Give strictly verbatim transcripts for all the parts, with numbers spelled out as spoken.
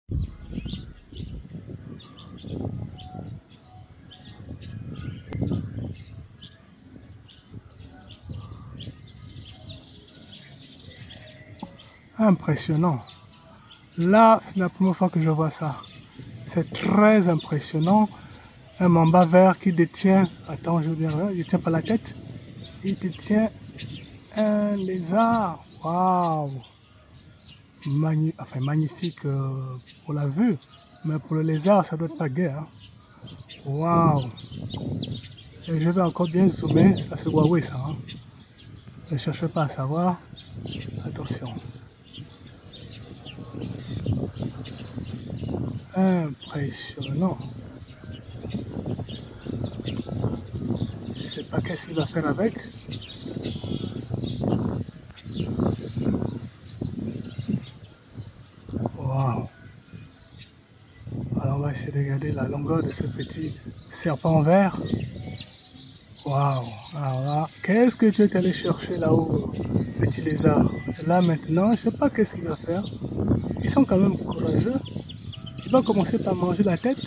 Impressionnant. Là, c'est la première fois que je vois ça. C'est très impressionnant. Un mamba vert qui détient, attends, je veux dire, il ne tient pas la tête, il détient un lézard. Waouh! Magni enfin, magnifique euh, pour la vue, mais pour le lézard, ça doit être pas gai. Hein. Waouh! Et je vais encore bien zoomer, ça c'est Huawei ça. Hein. Ne cherchez pas à savoir. Attention. Impressionnant. Je ne sais pas qu'est-ce qu'il va faire avec. Waouh! Alors on va essayer de regarder la longueur de ce petit serpent vert. Waouh! Alors là, qu'est-ce que tu es allé chercher là-haut, petit lézard? Là maintenant, je ne sais pas qu'est-ce qu'il va faire. Ils sont quand même courageux. Il va commencer par manger la tête.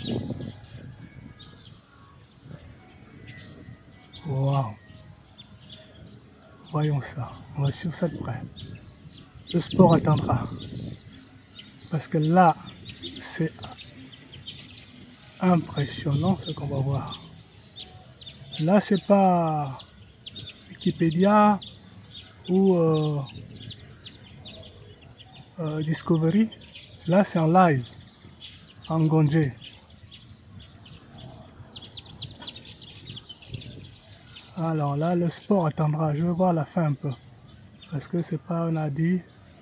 Waouh! Voyons ça. On va suivre ça de près. Le sport attendra. Parce que là, c'est impressionnant ce qu'on va voir. Là, c'est pas Wikipédia ou euh, euh, Discovery. Là, c'est en live, en Gondé. Alors là, le sport attendra. Je vais voir la fin un peu. Parce que c'est pas, on a dit.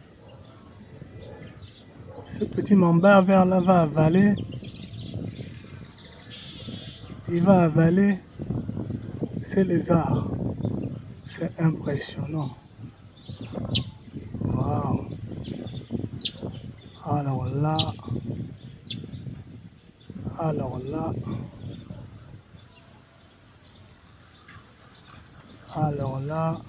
Ce petit mamba vert là va avaler. Il va avaler ces lézards. C'est impressionnant. Waouh. Alors là. Alors là. Alors là.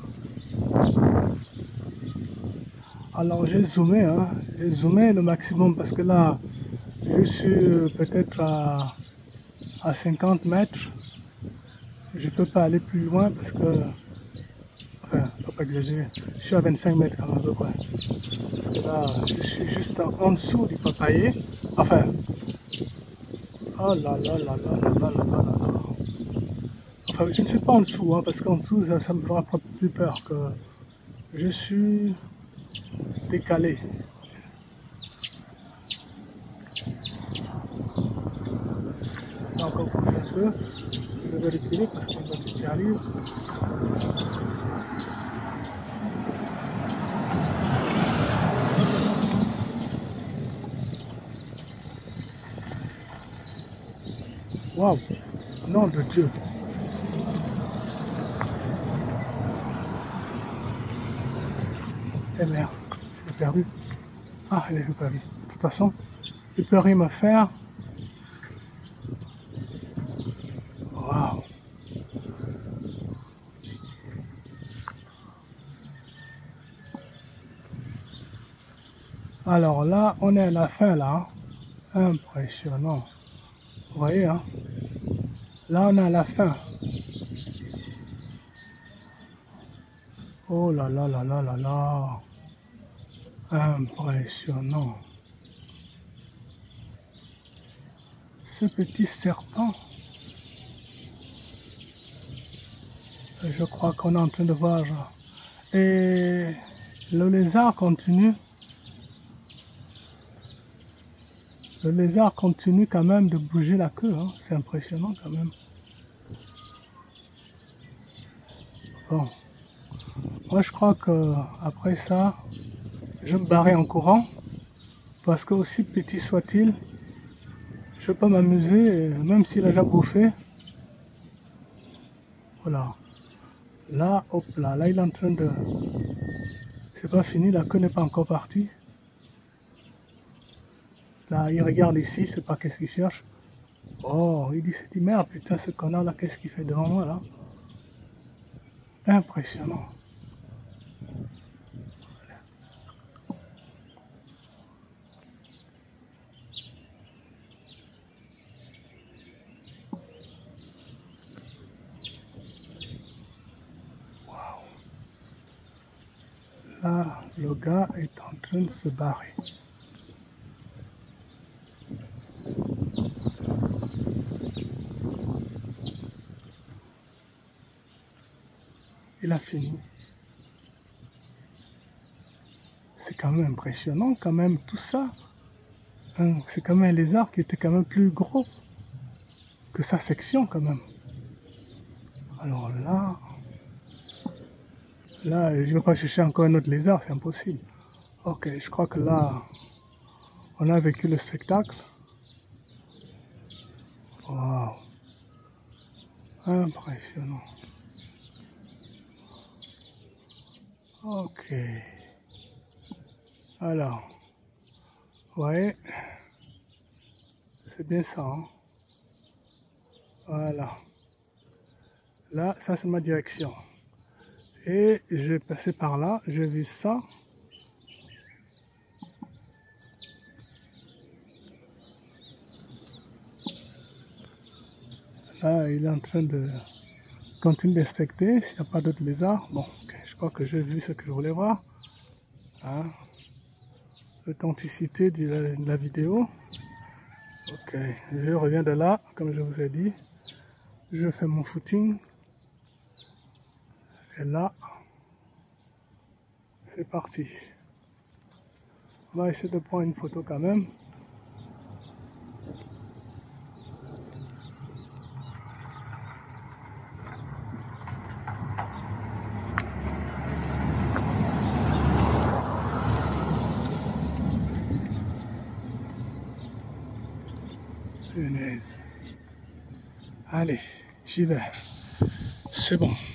Alors j'ai zoomé, hein. J'ai zoomé le maximum parce que là, je suis peut-être à, à cinquante mètres. Je ne peux pas aller plus loin parce que, enfin, il ne faut pas exagérer. Je suis à vingt-cinq mètres quand même, à peu près. Parce que là, je suis juste en, en dessous du papayer. Enfin, oh là là là là là là là là là. Enfin, je ne suis pas en dessous, hein, parce qu'en dessous, ça, ça me fera plus peur que je suis décalé. Encore bouger un peu. Je vais reculer parce qu'il y a une voiture qui arrive. Waouh! Nom de Dieu! Eh merde, je l'ai perdu. Ah, elle est perdu. De toute façon, il ne peut rien me faire. Waouh! Alors là, on est à la fin là. Impressionnant. Vous voyez, hein? Là, on est à la fin. Oh là là là là là là. Impressionnant. Ce petit serpent. Je crois qu'on est en train de voir. Et le lézard continue. Le lézard continue quand même de bouger la queue. Hein. C'est impressionnant quand même. Bon. Moi, je crois que après ça, je me barrer en courant. Parce que aussi petit soit-il, je peux m'amuser, même s'il a déjà bouffé. Voilà. Là, hop là, là il est en train de... C'est pas fini, la queue n'est pas encore partie. Là, il regarde ici, je sais pas qu'est-ce qu'il cherche. Oh, il dit, dit merde, putain, ce connard là, qu'est-ce qu'il fait devant moi là? Impressionnant. Le gars est en train de se barrer. Il a fini. C'est quand même impressionnant, quand même, tout ça. Hein, c'est quand même un lézard qui était quand même plus gros que sa section, quand même. Alors là, là, je ne vais pas chercher encore un autre lézard, c'est impossible. Ok, je crois que là, on a vécu le spectacle. Waouh, impressionnant. Ok. Alors, vous voyez, c'est bien ça. Hein? Voilà. Là, ça c'est ma direction. Et je vais passer par là, j'ai vu ça. Là, il est en train de continuer d'inspecter s'il n'y a pas d'autres lézards. Bon, okay, je crois que j'ai vu ce que je voulais voir. Hein? L'authenticité de, de la vidéo. Ok, je reviens de là, comme je vous ai dit. Je fais mon footing. Et là, c'est parti. On va essayer de prendre une photo quand même. Punaise. Allez, j'y vais. C'est bon.